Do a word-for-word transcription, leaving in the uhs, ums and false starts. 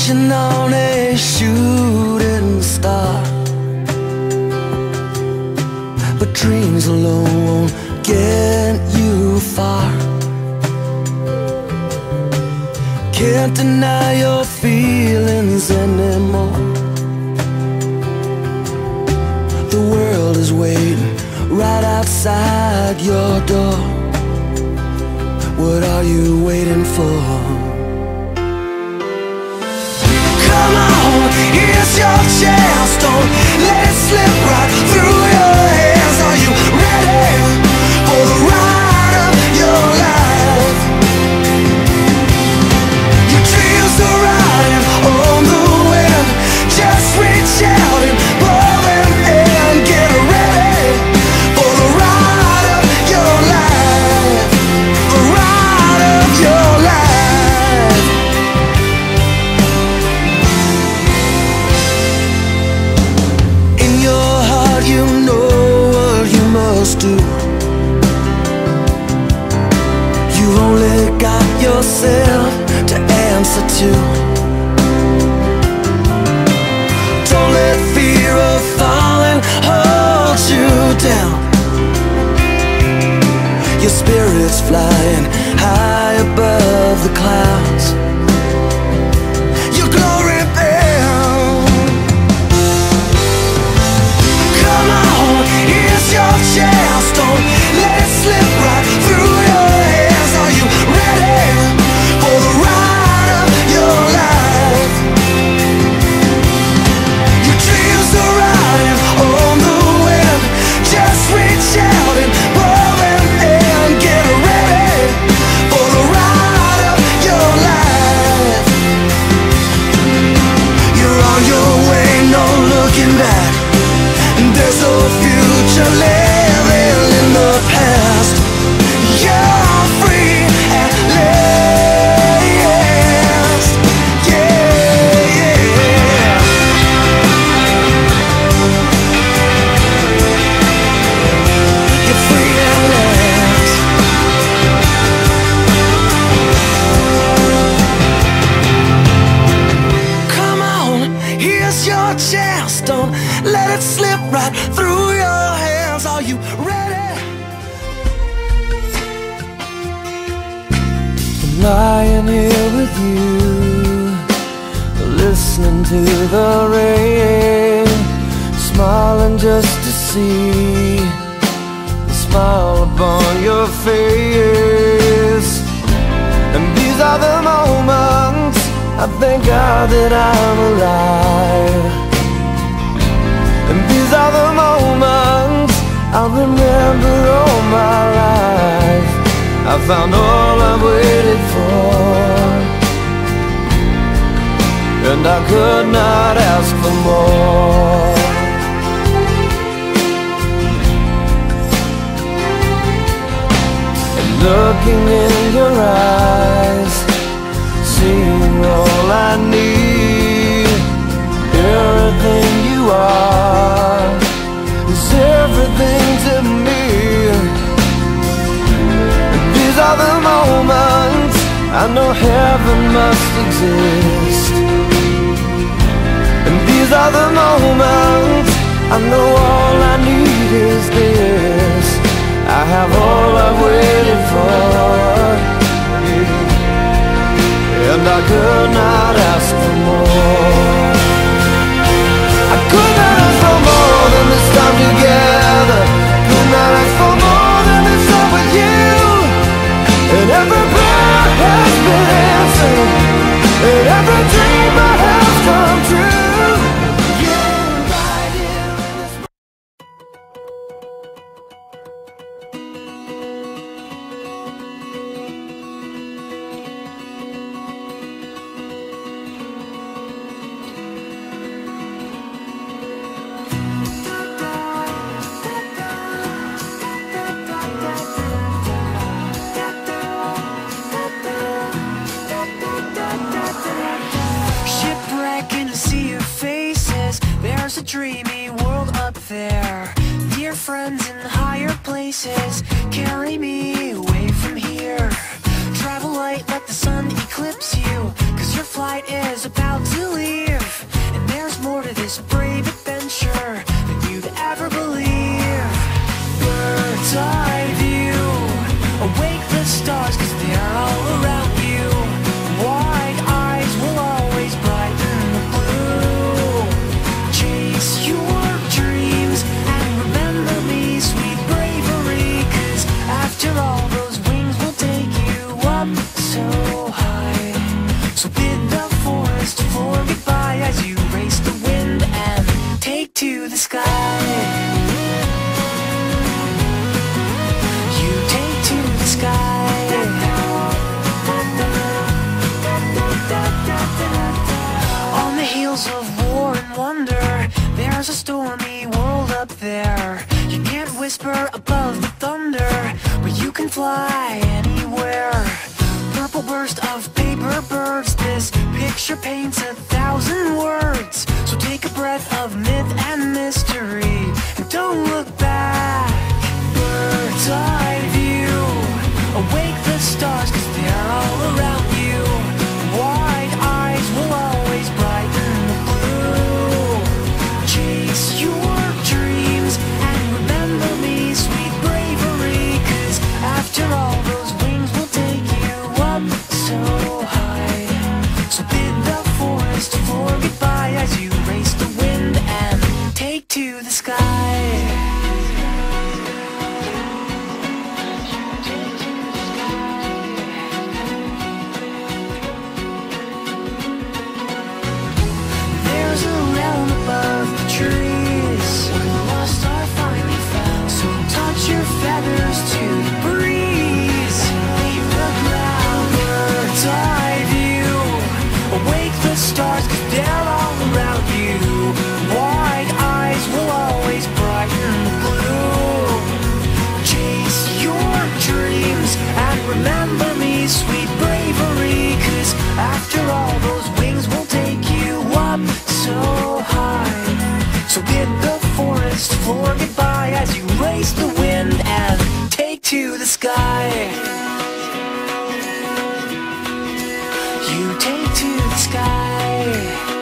watching on a shooting star. But dreams alone won't get you far. Can't deny your feelings anymore. The world is waiting right outside your door. What are you waiting for? Come on, here's your chance. Don't let it slip right through your hands. Are you ready for the ride of your life? Your dreams are riding on the wind. Just reach out and pull them in. Get ready for the ride of your life. The ride of your life. In your heart you know what you must do. You've only got yourself to answer to. Don't let fear of falling hold you down. Your spirit's flying high above the clouds. Your glory bound. Come on, here's your chance. Don't let it slip right through your hands. Are you ready for the ride of your life? Your dreams are riding on the wind. Just reach out and pull them in. Get ready for the ride of your life. You're on your way, no looking back. There's no future living in the past. You're free at last. Yeah, yeah. You're free at last. Come on, here's your chance. Don't let it slip right through your hands. Are you ready? I'm lying here with you, listening to the rain, smiling just to see the smile upon your face. And these are the moments I thank God that I'm alive. And these are the moments I'll remember all my life. I found all I've waited for, and I could not ask for more. And looking in your eyes, seeing all I need, everything you are is everything to me. And these are the moments I know heaven must exist. And these are the moments I know all I need is this. I have all I've waited for, and I could not ask for more. I could not ask for more than this time together. Could not ask for more than this time with you. And every prayer has been answered, and every dream I have come true. Yeah, right here in this. There's a dreamy world up there. Dear friends in higher places, carry me away from here. Travel light let the sun eclipse you, cause your flight is about to leave. And there's more to this brave adventure than you'd ever believe. Bird's eye view, awake the stars cause they're all around you. Wide eyes will always brighten the blue. Chase your dreams and remember me, sweet bravery, cause after all those wings will take you up so high. So bid the forest floor goodbye as you race the wind and take to the sky. You take to the sky. On the heels of war and wonder, there's a stormy world up there. You can't whisper above the thunder, but you can fly anywhere. Purple burst of paper birds, this picture paints a thousand words. So take a breath of myth and mystery and don't look back. Bird's eye view, awake the stars cause they're all around you. Wide eyes will always brighten the blue. Chase your dreams and remember me, sweet bravery, cause after all those wings will take you up so high. So bid the forest floor goodbye as you race the wind and take to the sky. There's a realm above the trees, lost are finally found. So touch your feathers to the breeze, leave the ground. Bird's eye view, awake the stars cause they're all around you. Wide eyes will always brighten the blue. Chase your dreams and remember me, sweet bravery, cause after all those wings will take you up so high. So bid the forest floor goodbye as you race the wind and take to the sky. You take to the sky.